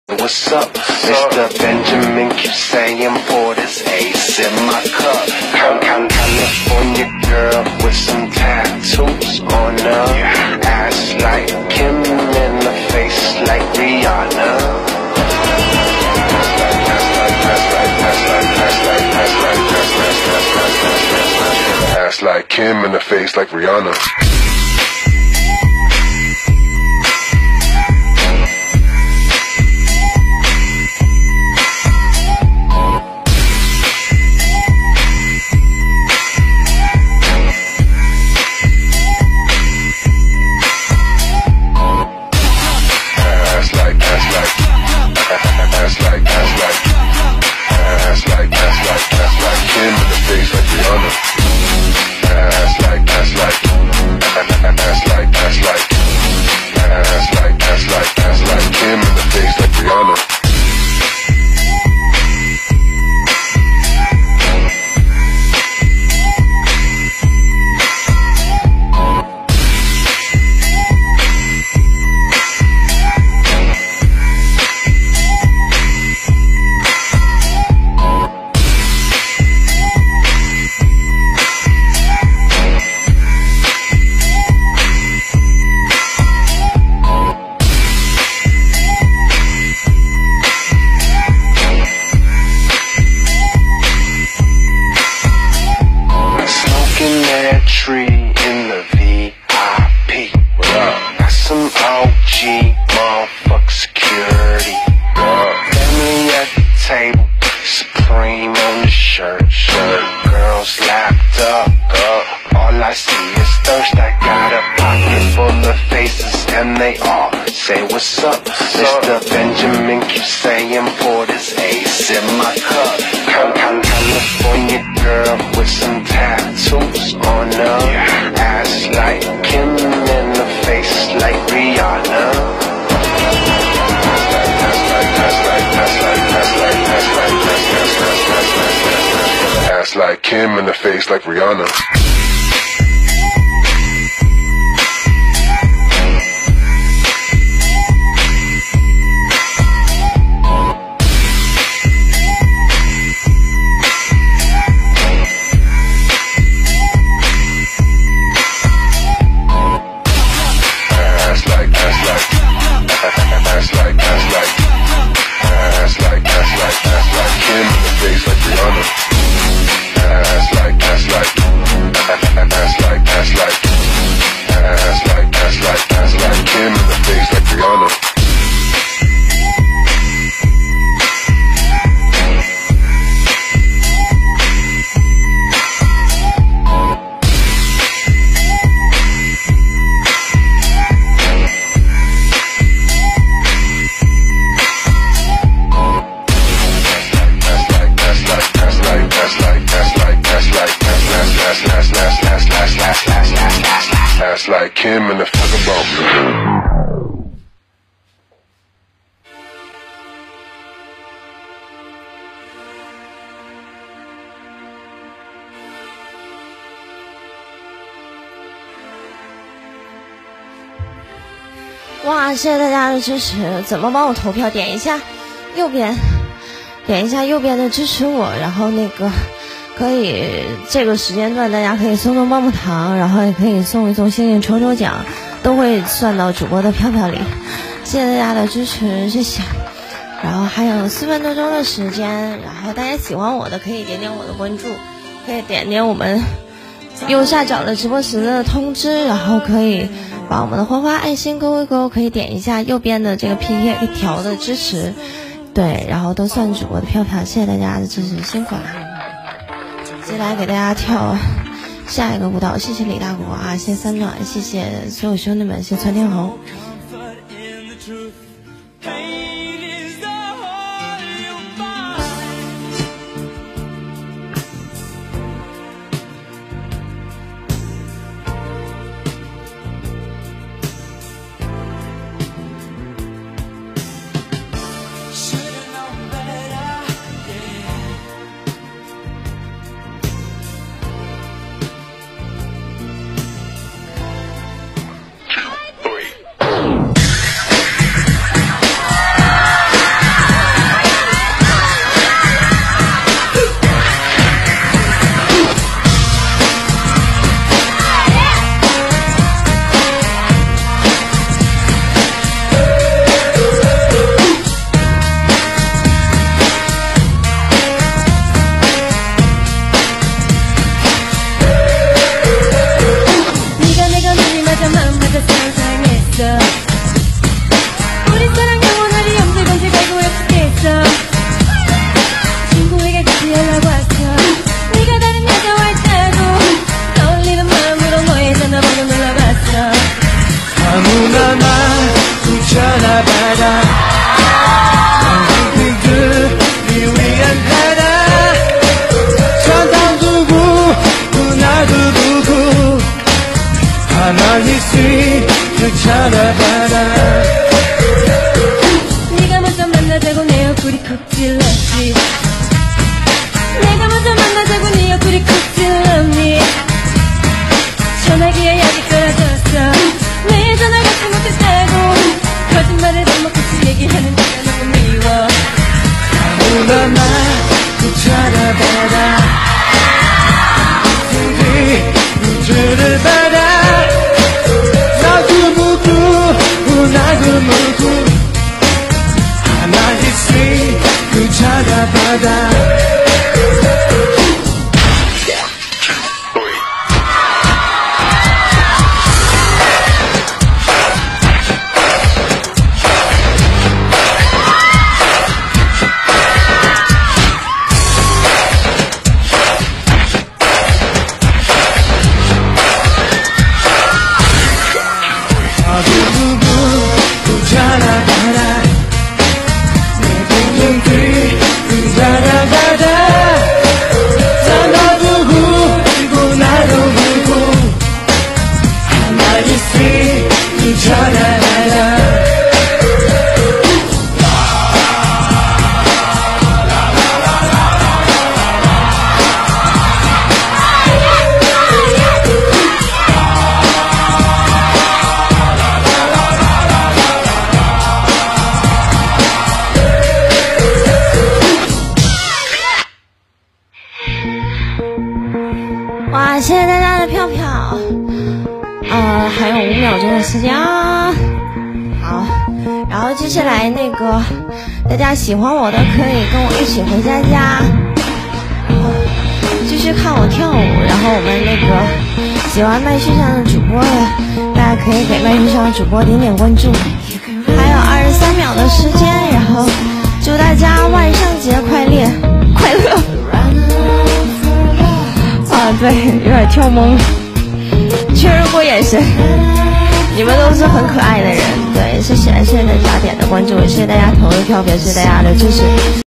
What's up, Mr. Benjamin? Keep saying, pour this ace in my cup. California girl with some tattoos on her ass like Kim in the face like Rihanna. Ass like Kim in the face like Rihanna. Tree in the VIP. Got some OG motherfucker security. Family at the table, Supreme on the shirt. Girls lapped up. All I see is thirst. I got a pocket full of faces, and they all say what's up, Mr. Benjamin. Keep saying, pour this ace in my cup. California girl with some tattoos on her ass like Kim in the face like Rihanna. Ass like Kim in the face like Rihanna. Like Kim in the fucking bump. 哇，谢谢大家的支持！怎么帮我投票？点一下右边，点一下右边的支持我，然后那个可以这个时间段大家可以送棒棒糖，然后也可以送一送幸运抽奖，都会算到主播的票里。谢谢大家的支持，谢谢。然后还有4分多钟的时间，然后大家喜欢我的可以点点我的关注，可以点点我们右下角的直播时的通知，然后可以把我们的花花爱心勾一勾，可以点一下右边的这个 PK 一条的支持，对，然后都算主播的票，谢谢大家的支持，辛苦了。接下来给大家跳下一个舞蹈，谢谢李大国啊，谢谢三暖，谢谢所有兄弟们，谢谢窜天猴。 만나자고 내 얼굴이 굽질렀지 내가 먼저 만나자고 네 얼굴이 굽질렀니 전화기에 약이 떨어졌어 내 전화 받지 못했다고 거짓말을 반복해서 얘기하는 네가 너무 미워 아무나 날 찾아봐라 우주를 받아 나도 누구 하나 있으니 그 찾아봐라 哇，谢谢大家的票票，还有5秒钟的时间啊。好，然后接下来那个大家喜欢我的可以跟我一起回家家，然后继续看我跳舞。然后我们那个喜欢麦序上的主播的，大家可以给麦序上的主播点点关注。还有23秒的时间，然后祝大家万圣节快乐！啊，对，有点跳懵，确认过眼神。你们都是很可爱的人，对，谢谢大家点的关注，谢谢大家投的票，谢谢大家的支持。